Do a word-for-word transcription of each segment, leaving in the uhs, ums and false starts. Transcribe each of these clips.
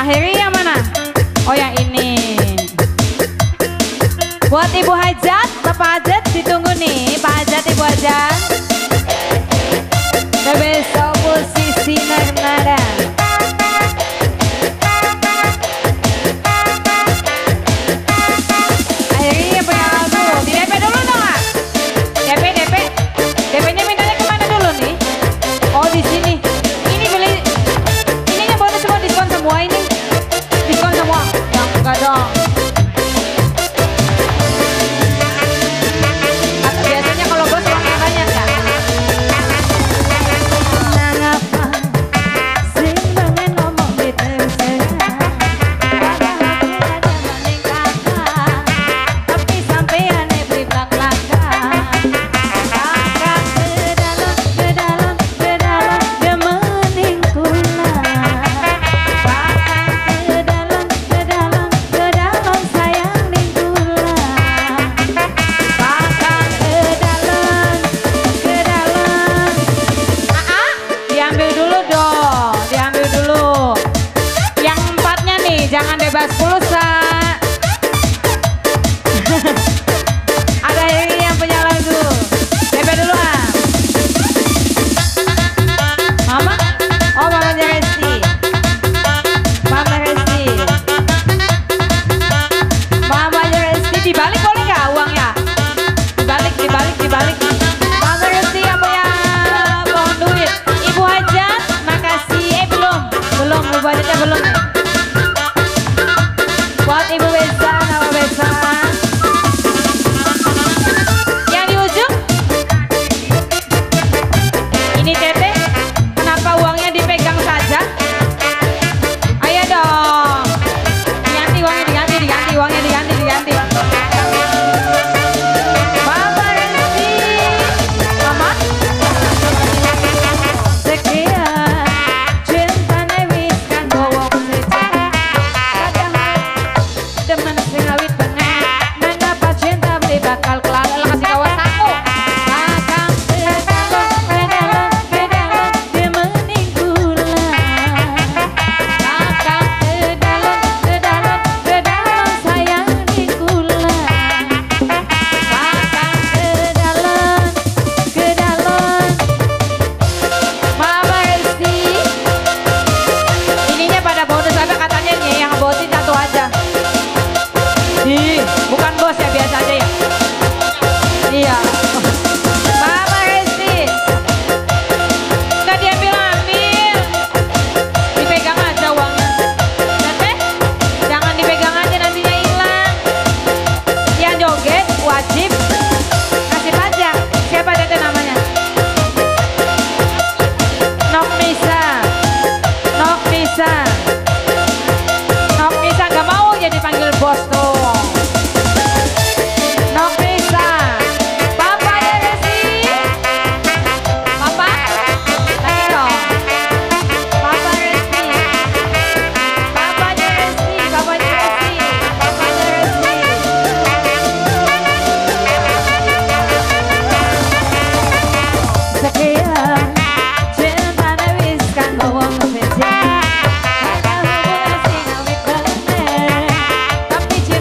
Akhirnya yang mana? Oh yang ini. Buat Ibu Hajat, Bapak Hajat ditunggu nih. Pak Hajat, Ibu Hajat. Besok posisi nada. Akhirnya punya lagu. Di D P dulu dong ah. D P, D P. D P-nya mintanya kemana dulu nih? Oh di sini. Ini beli. Ininya bonus semua, diskon semua ini. Diskon semua. Yang enggak dong. Biasanya kalau bos uangnya banyak ya. Jangan bebas pulsa. Ada ini yang punya lagu. D P dulu ah. Mama? Oh mamanya Resti. Mama Resti. Mamanya Resti dibalik boleh nggak uangnya? Dibalik, dibalik, dibalik. Mama Resti yang punya pohon duit. Ibu Hajat, makasih. Eh belum, belum. Ibu Hajatnya belum. Buat Ibu Besa, nama Besa. Yang di ujung ini Tete. Kenapa uangnya dipegang saja? Ayo dong. Diganti uangnya, diganti, diganti uangnya, diganti, diganti. Mama Resti. Mama. Sekian cinta wis kan bawa teman sing awit bener mendapat cinta beli bakal kelar lah kasih kawan aku akan sedalam sedalam sedalam dia meninggulah akan sedalam sedalam sedalam sayang ninggulah akan sedalam sedalam Mama Resti ininya pada bonus apa katanya nih yang bosin satu aja. Ih, bukan bos ya, biasa aja ya. Iya. Mama Resti. Nggak diambil-ambil. Dipegang aja uangnya. Nanti, jangan dipegang aja nantinya hilang. Yang joget wajib kasih pajak. Siapa Tete namanya? Nok Nisa. Nok Nisa. Nok Nisa nggak mau jadi panggil bos tuh. Tapi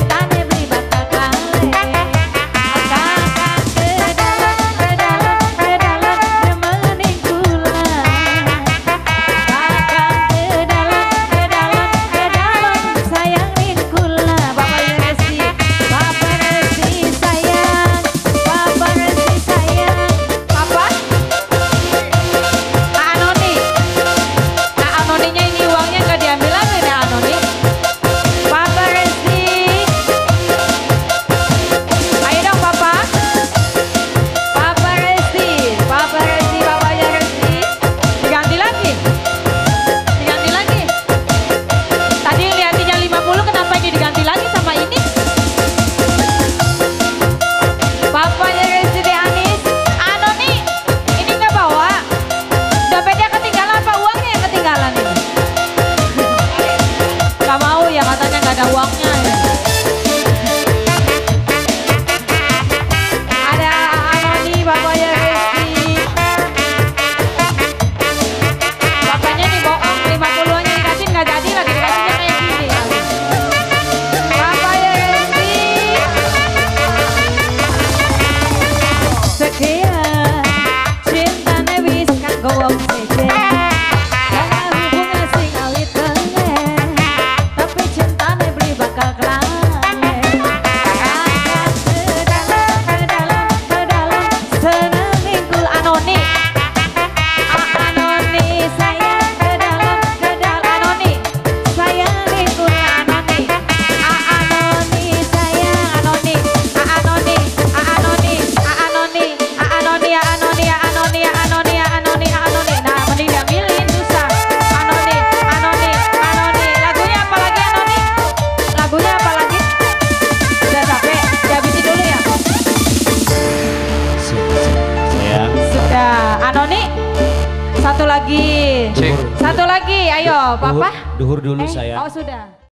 Papa? Duhur, duhur dulu eh, saya. Oh sudah.